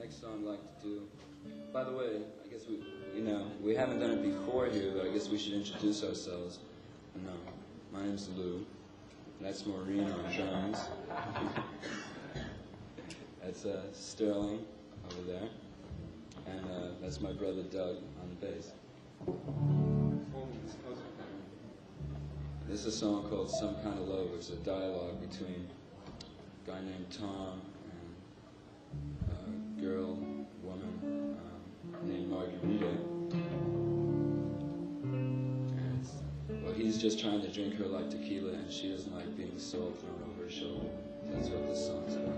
next song I'd like to do. By the way, I guess we haven't done it before here, but I guess we should introduce ourselves. No, my name's Lou. That's Maureen on drums. That's Sterling over there. And that's my brother Doug on the bass. This is a song called Some Kind of Love. It's a dialogue between a guy named Tom and a girl, woman named Margarita. And well, he's just trying to drink her like tequila, and she doesn't like being salt thrown over her shoulder. That's what this song's about.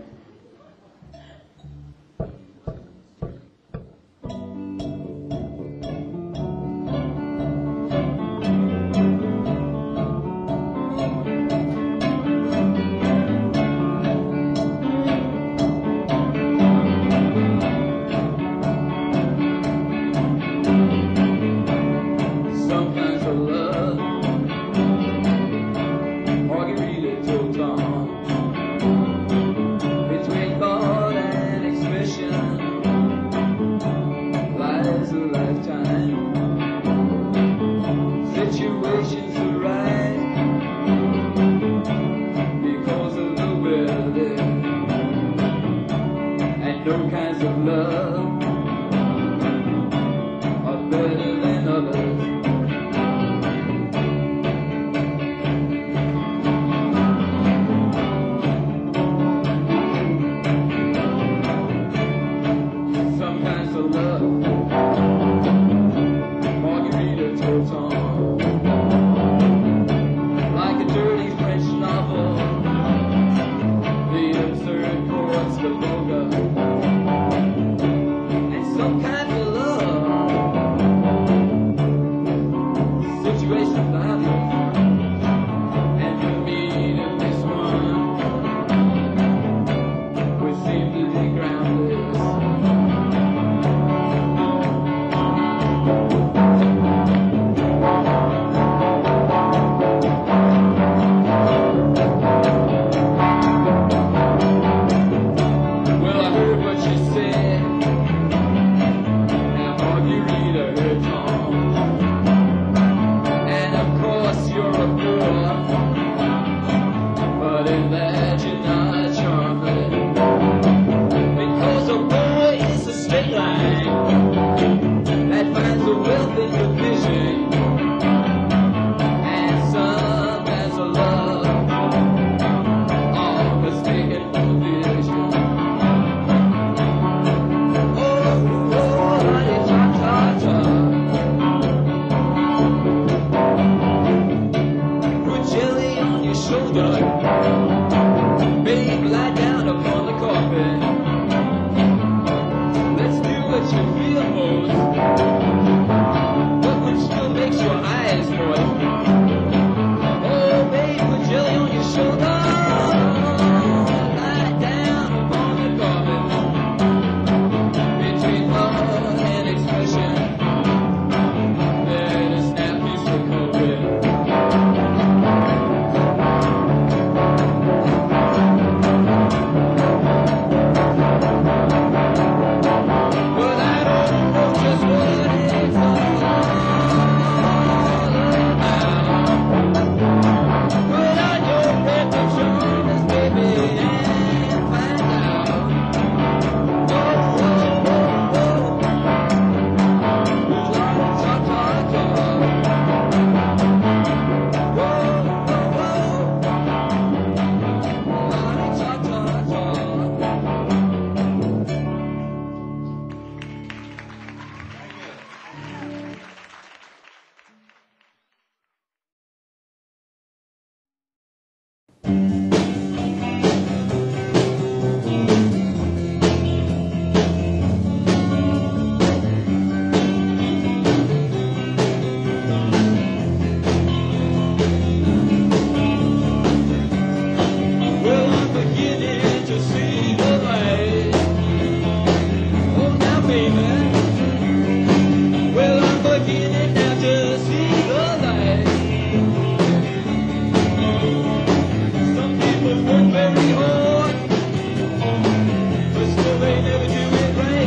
Very hard, but still they never do it right.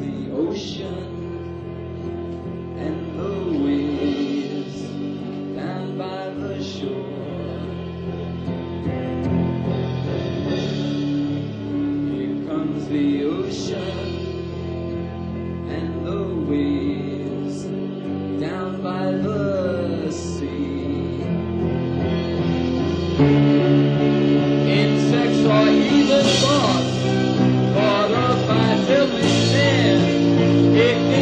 the ocean and the waves down by the shore. Here comes the ocean and the waves down by the sea. Insects or even thoughts caught up by filthy sin.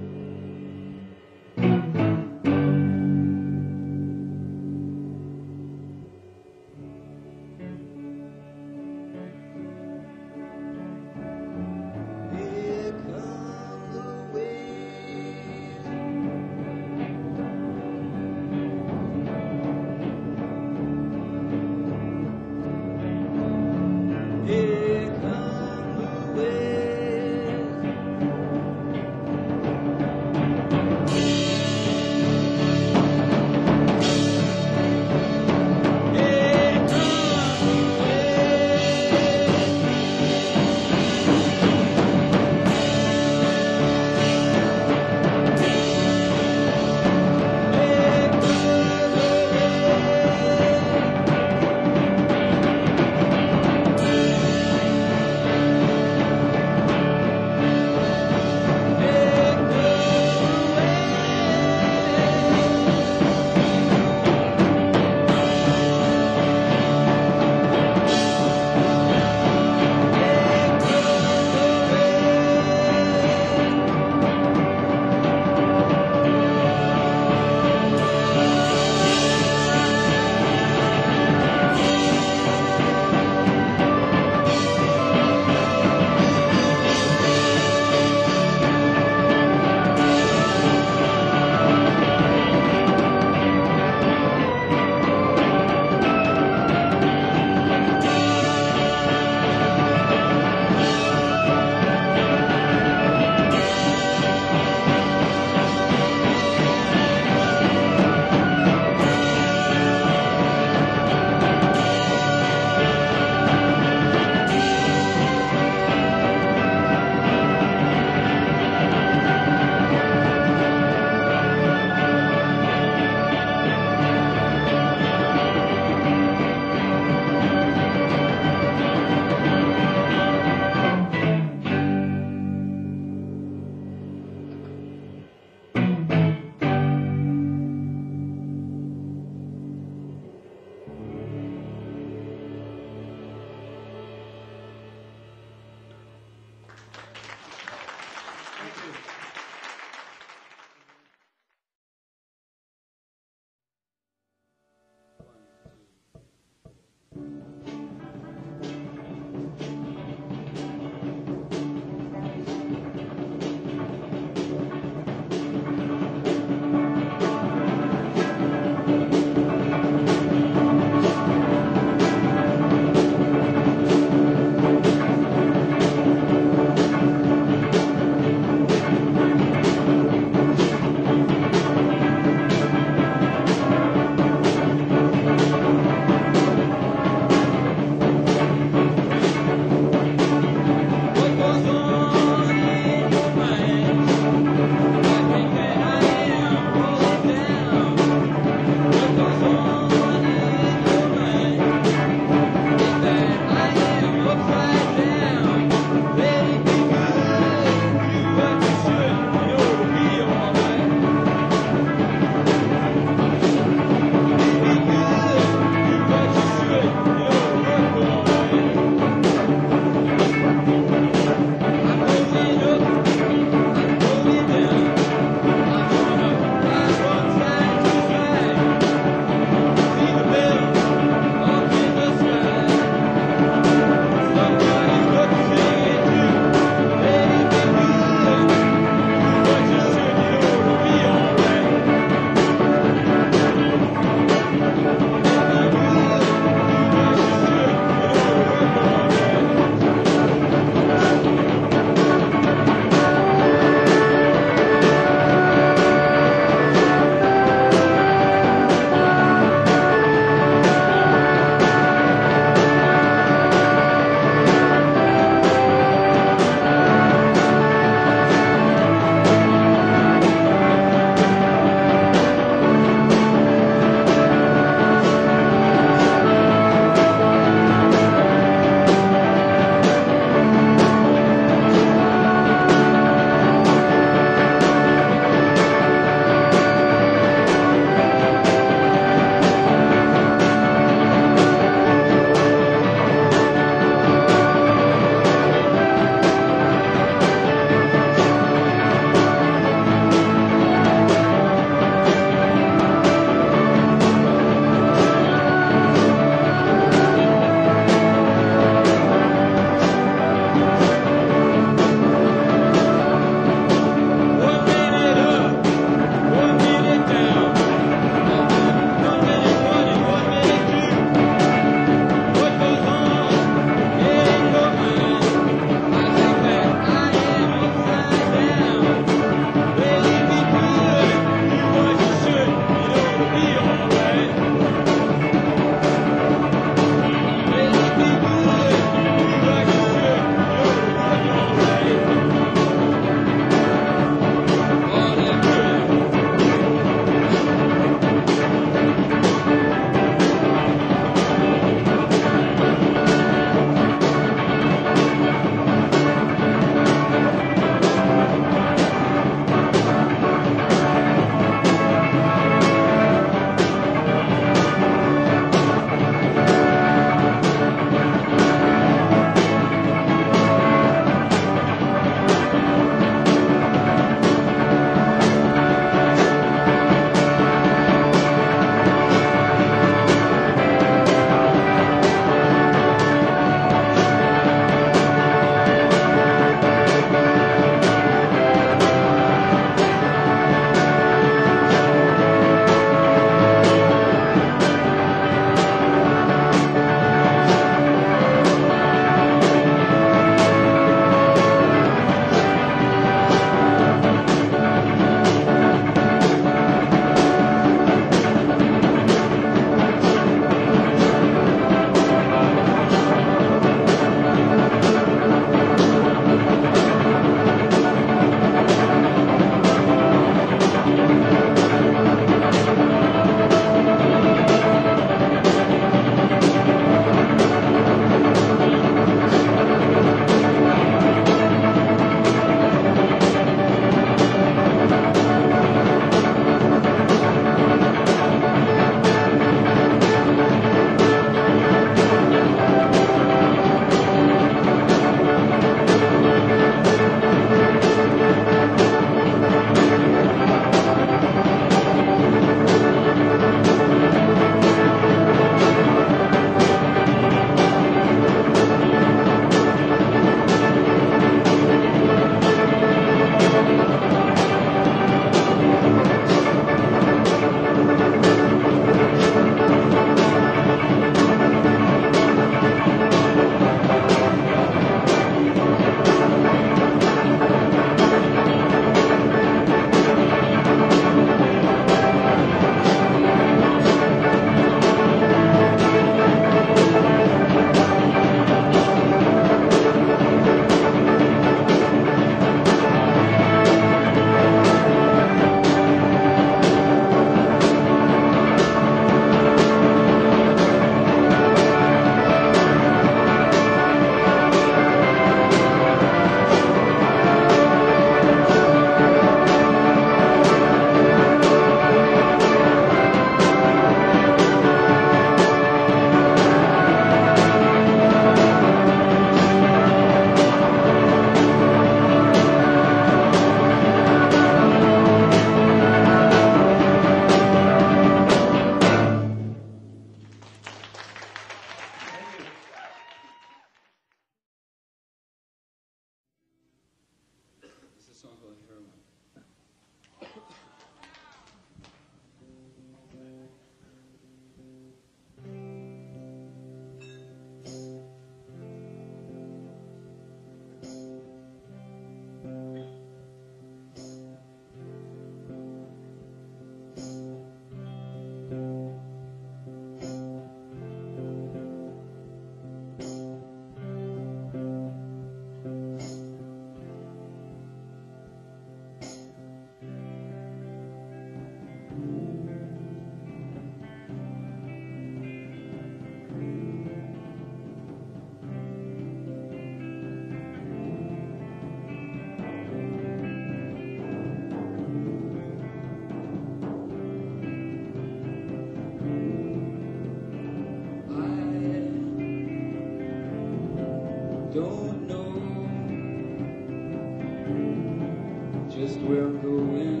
just where I'm going.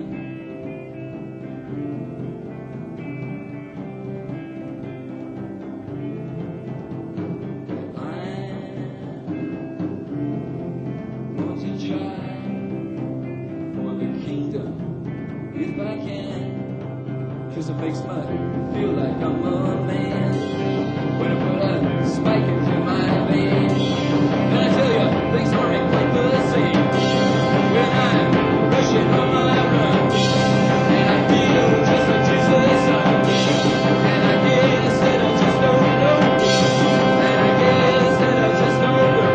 I want to try for the kingdom if I can, 'cause it makes me feel like I'm a man when I put a spike into my vein. And I tell you, things aren't quite the same when I'm rushing on my run, and I feel just like Jesus' son. And I guess that I just don't know, and I guess that I just don't know.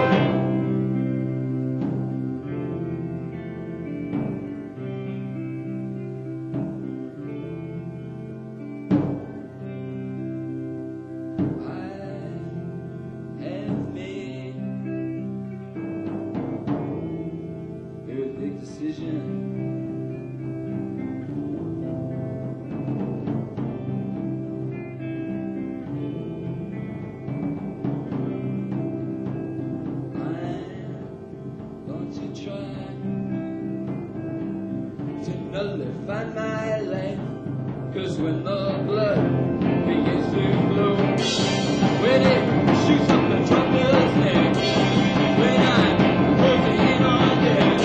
Decision. I'm going to try to nullify my life, 'cause when the blood begins to flow, when it shoots up the trumpet's neck, when I'm closing in on death,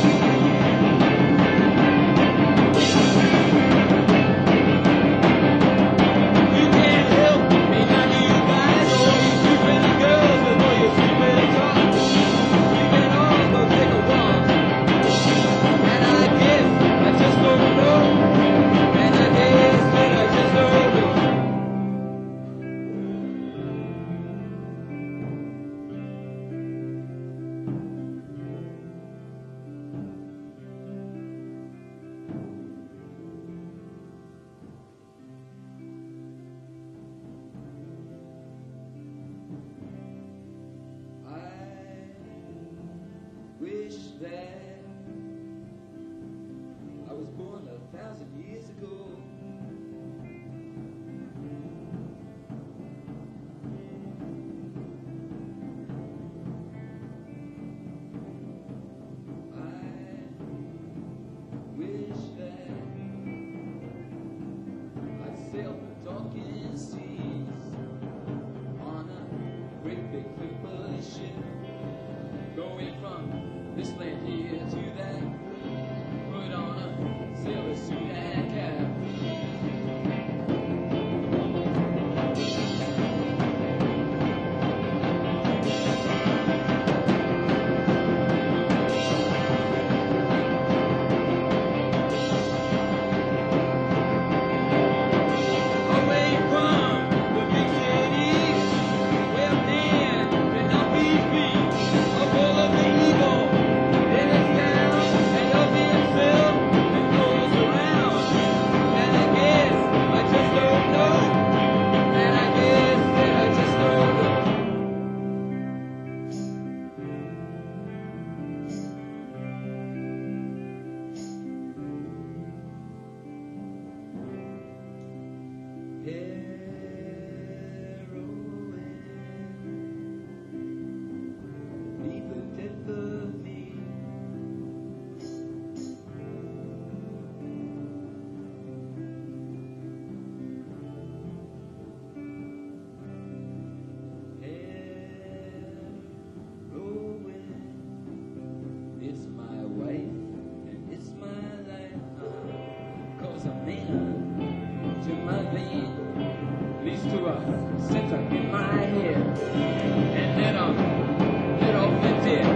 wish that I was born 1,000 years ago. I wish that I'd sail the darkest seas on a great big clipper ship, going from this land here to that, put on a sailor suit and cap. Away from the big cities, where man cannot be free, of all of the evil in its town, and of himself that goes around. And I guess I just don't know, and I guess that I just don't know. Heroin, deeper depth of me. Heroin, it's my wife and it's my life. 'Cause a man to my vein leads to a center in my head, and then I'm let off the dead.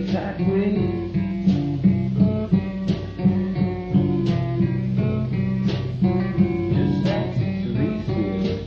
sideways. Just like reissued.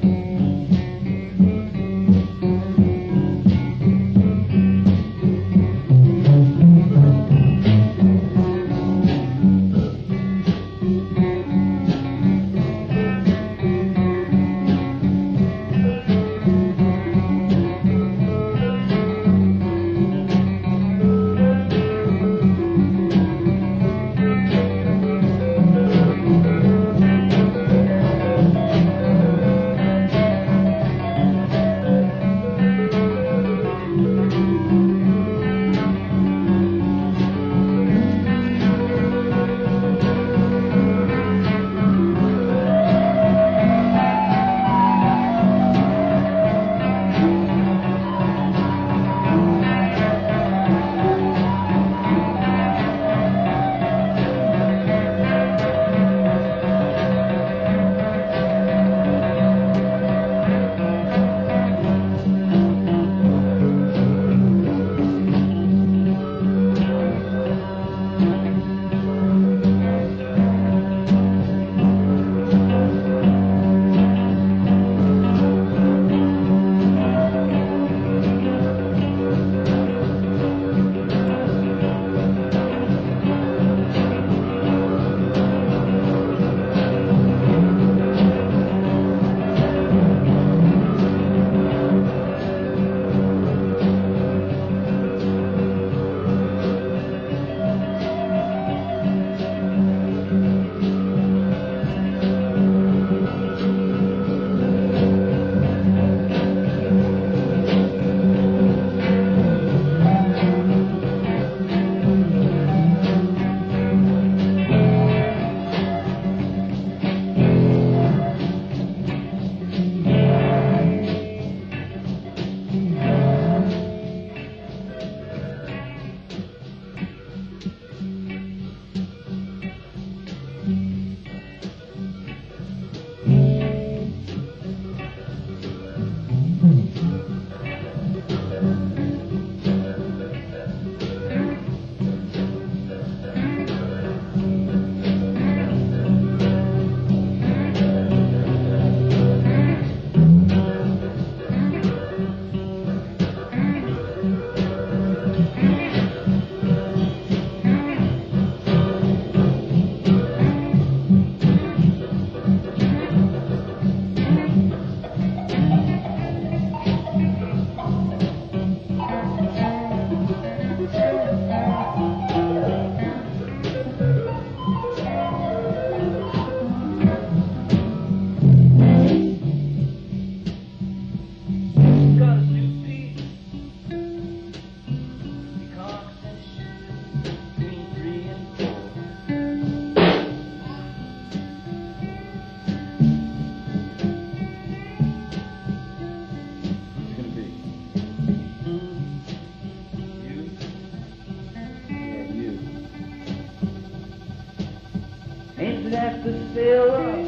Ain't that the sailor?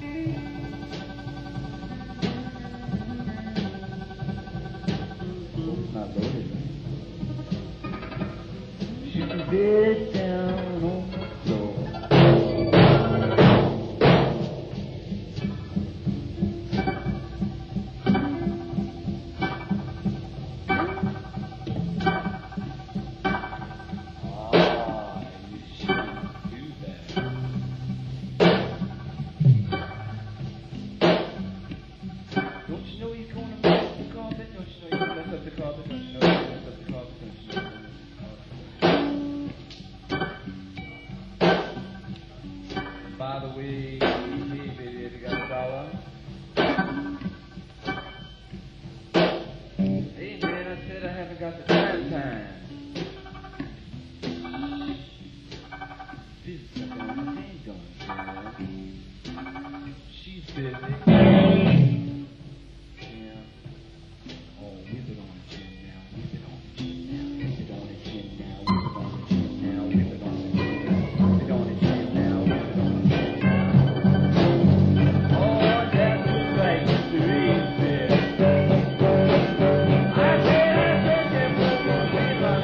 It's not loaded, right? Shoot the bed down on the floor. By the way, hey baby, have you got $1? Hey man, I said I haven't got the time. Busy, I ain't going to. She's busy. Yeah. Oh, whip it on the chin now. Whip it on the chin now. Whip it on the chin now. Whip it on the chin now. Whip it on the chin now. Whip it on the chin now. Whip it on the chin now. Oh, that's right, Mr. Reissued. I said,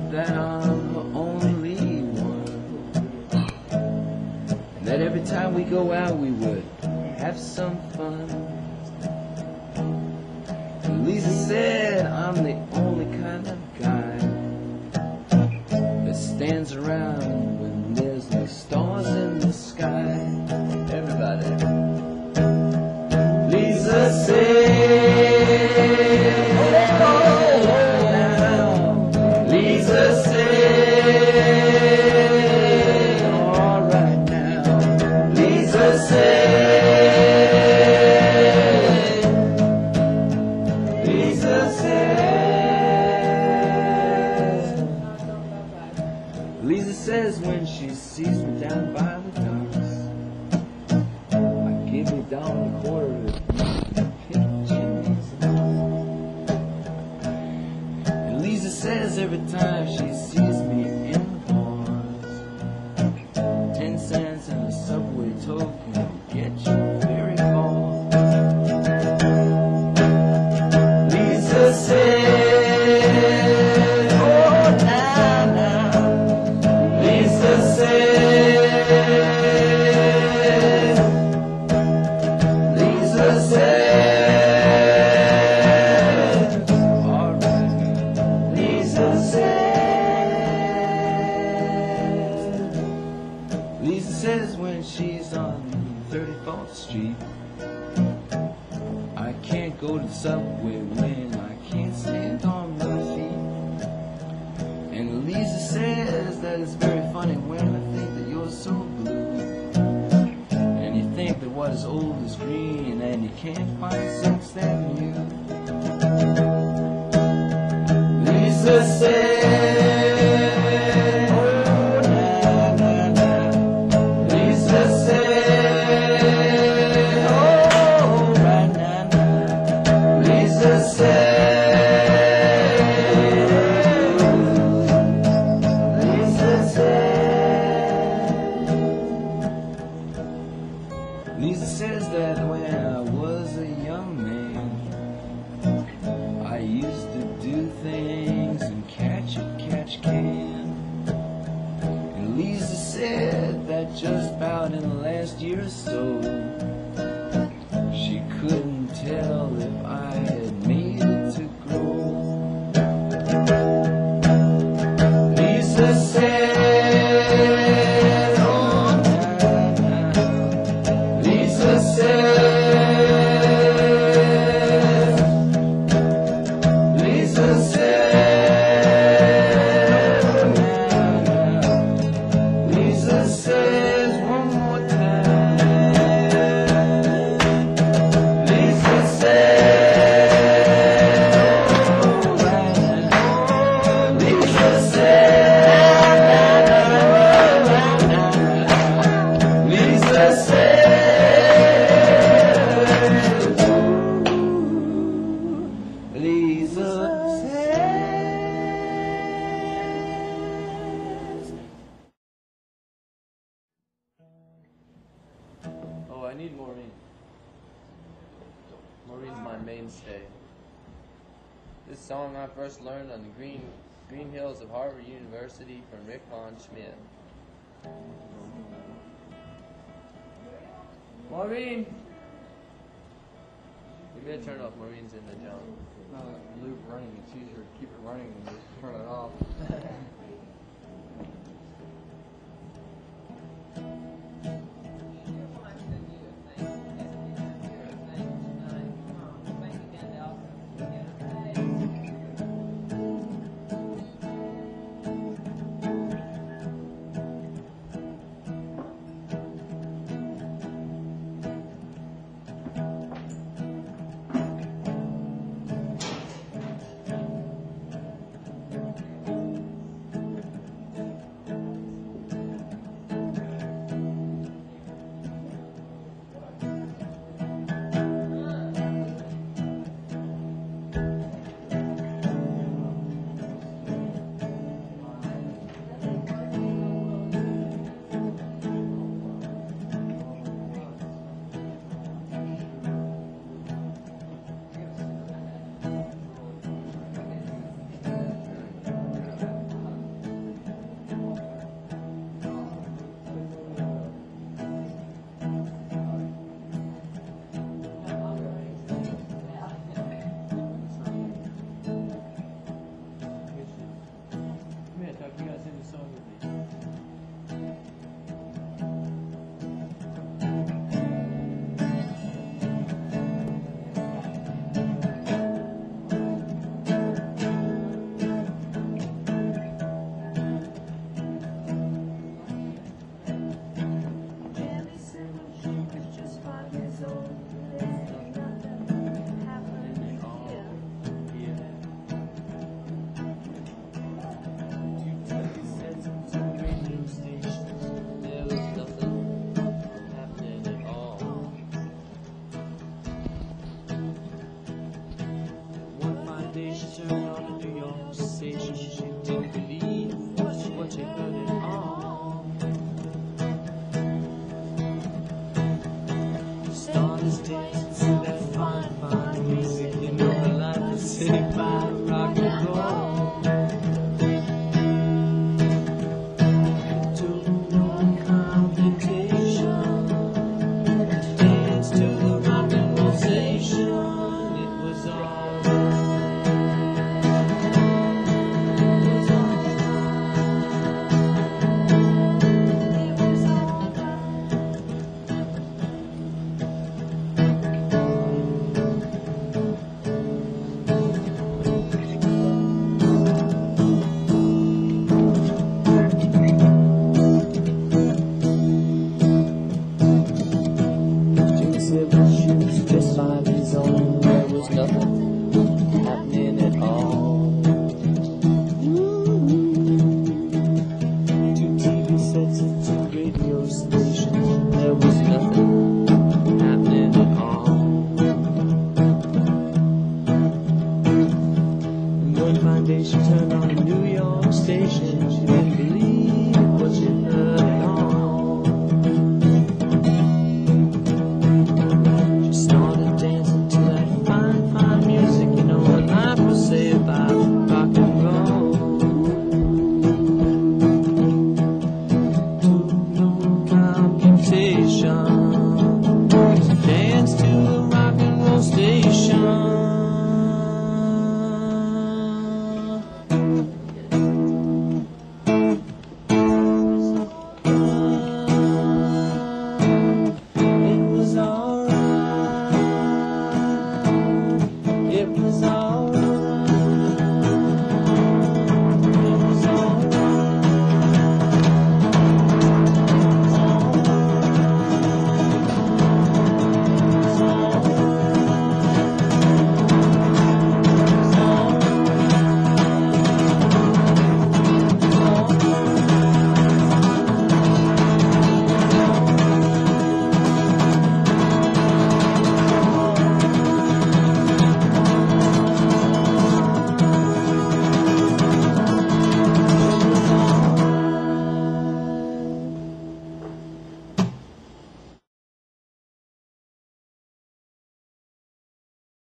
that I'm the only one, and that every time we go out we would have some fun. And Lisa said I'm the only kind of guy that stands around when there's no stars in the sky. Everybody. Lisa said, oh, now. Lisa said, all right now. Lisa said, Lisa said, Lisa says when she sees me down by the docks, I give you down the quarter to and Lisa says every time she sees me in the bars, 10 cents and a subway token will get you very far. Lisa said, oh now, now. Lisa said, Lisa said, all right. Lisa said, Lisa says when she's on 34th Street, I can't go to the subway when I can't stand on my feet. And Lisa says that it's very funny when I think that you're so blue, and you think that what is old is green, and you can't find 6th Avenue. Lisa said, oh na na na. Lisa said, oh right na na. Lisa said, Lisa said, Lisa says that when I was a young man, I used to do things and catch can. And Lisa said that just about in the last year or so, she couldn't tell if I had made it to grow. Lisa said, oh na na. Lisa said, Lisa said, oh na na. Lisa says one more time. Lisa said, oh right now. Lisa said, Lisa said, Lisa says. Oh, I need Maureen. Maureen's my mainstay. This song I first learned on the green hills of Harvard University from Rick Von Schmidt. Maureen! You better turn off Maureen's in the jump. Not a loop running, it's easier to keep it running than just turn it off. dance to that fine, fine music. You know I like to sit by rock and roll. To no computation, dance to the rock and roll station. It was alright. Shoes just 5 years old, there was nothing happening at all. 2 TV sets and 2